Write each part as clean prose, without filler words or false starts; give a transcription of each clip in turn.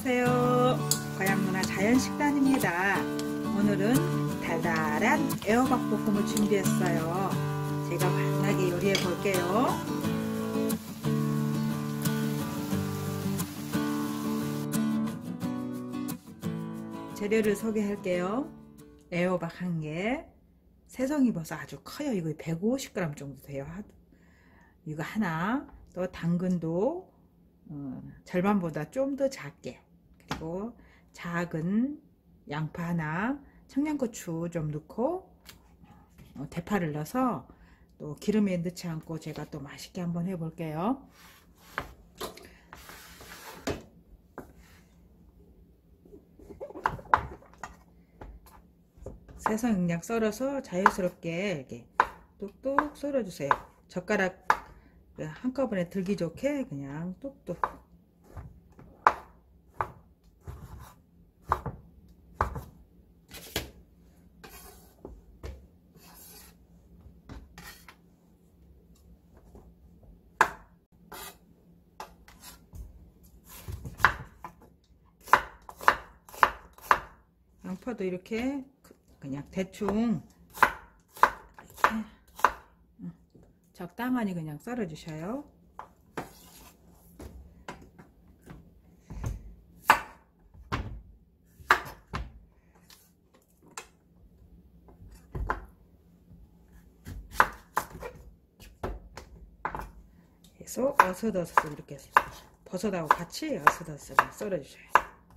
안녕하세요. 고향문화 자연식단입니다. 오늘은 달달한 애호박 볶음을 준비했어요. 제가 맛나게 요리해 볼게요. 재료를 소개할게요. 애호박 1개, 새송이버섯 아주 커요. 이거 150g 정도 돼요. 이거 하나, 또 당근도 절반보다 좀 더 작게, 그리고 작은 양파 하나, 청양고추 좀 넣고 대파를 넣어서 또 기름에 넣지 않고 제가 또 맛있게 한번 해볼게요. 새송이 썰어서 자연스럽게 이렇게 뚝뚝 썰어주세요. 젓가락 한꺼번에 들기 좋게 그냥 뚝뚝. 양파도 이렇게 그냥 대충 적당하니 그냥 썰어 주셔요. 그래서 어슷어슷 이렇게 버섯하고 같이 어슷어슷 썰어 주셔요.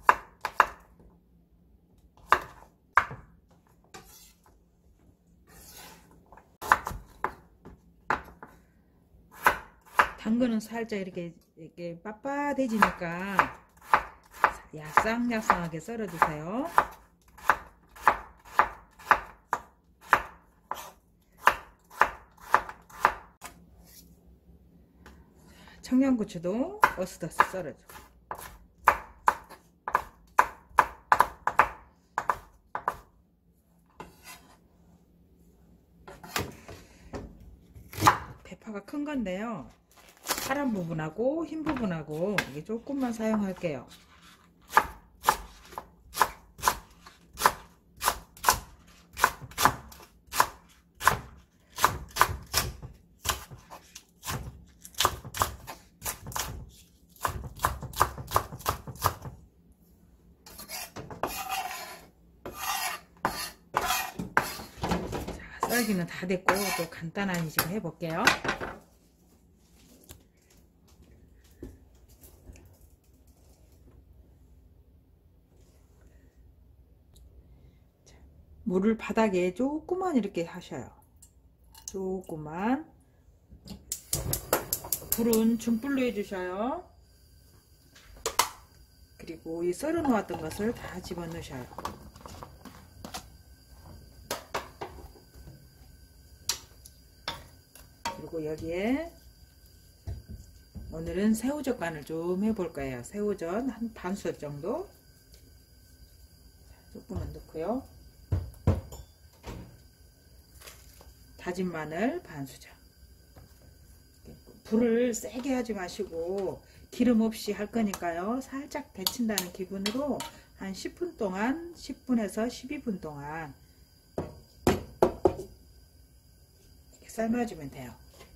당근은 살짝 이렇게 빳빳해지니까 야쌍야쌍하게 썰어주세요. 청양고추도 어슷어슷 썰어줘. 대파가 큰 건데요. 파란 부분하고 흰 부분하고 이게 조금만 사용할게요. 자, 썰기는 다 됐고 또 간단하게 지금 해볼게요. 물을 바닥에 조금만 이렇게 하셔요. 조금만. 불은 중불로 해주셔요. 그리고 이 썰어 놓았던 것을 다 집어넣으셔요. 그리고 여기에 오늘은 새우젓 간을 좀 해볼 거예요. 새우젓 한 반 수저 정도 조금만 넣고요. 다진 마늘 반 수저. 불을 세게 하지 마시고 기름 없이 할 거니까요. 살짝 데친다는 기분으로 한 10분 동안, 10분에서 12분 동안 이렇게 삶아주면 돼요.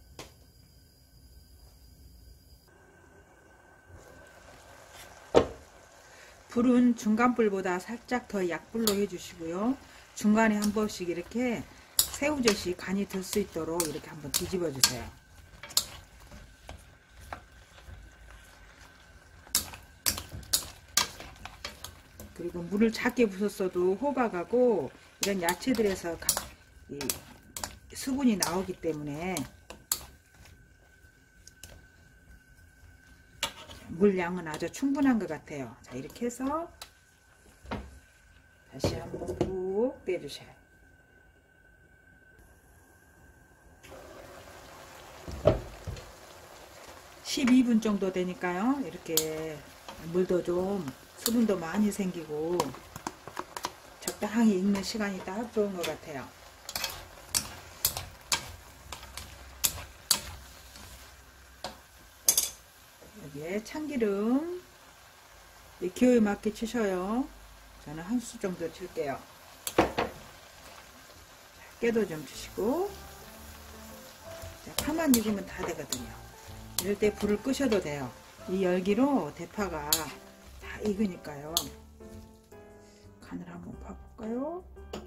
불은 중간불보다 살짝 더 약불로 해주시고요. 중간에 한 번씩 이렇게 새우젓이 간이 들 수 있도록 이렇게 한번 뒤집어 주세요. 그리고 물을 작게 부었어도 호박하고 이런 야채들에서 이 수분이 나오기 때문에 물량은 아주 충분한 것 같아요. 자, 이렇게 해서 다시 한번 푹 빼주셔요. 12분 정도 되니까요. 이렇게 물도 좀 수분도 많이 생기고 적당히 익는 시간이 딱 좋은 것 같아요. 여기에 참기름 기호에 맞게 치셔요. 저는 한 수 정도 칠게요. 깨도 좀 주시고. 자, 파만 익으면 다 되거든요. 이럴 때 불을 끄셔도 돼요. 이 열기로 대파가 다 익으니까요. 간을 한번 봐볼까요?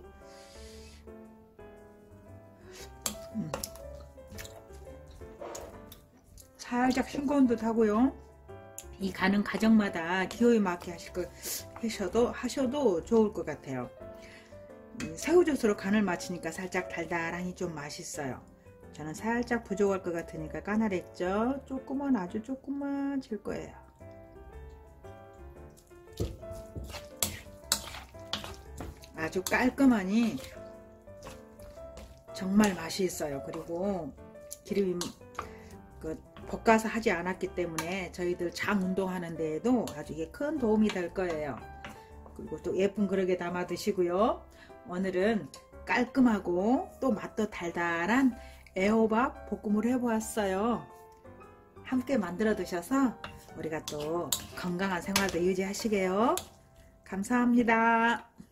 살짝 싱거운 듯 하고요. 이 간은 가정마다 기호에 맞게 하셔도 좋을 것 같아요. 새우젓으로 간을 맞추니까 살짝 달달하니 좀 맛있어요. 저는 살짝 부족할 것 같으니까 까나랬죠. 조금만, 아주 조금만 칠 거예요. 아주 깔끔하니 정말 맛이 있어요. 그리고 기름이 볶아서 하지 않았기 때문에 저희들 장 운동하는 데에도 아주 이게 큰 도움이 될 거예요. 그리고 또 예쁜 그릇에 담아 드시고요. 오늘은 깔끔하고 또 맛도 달달한 애호박 볶음을 해보았어요. 함께 만들어 드셔서 우리가 또 건강한 생활도 유지하시게요. 감사합니다.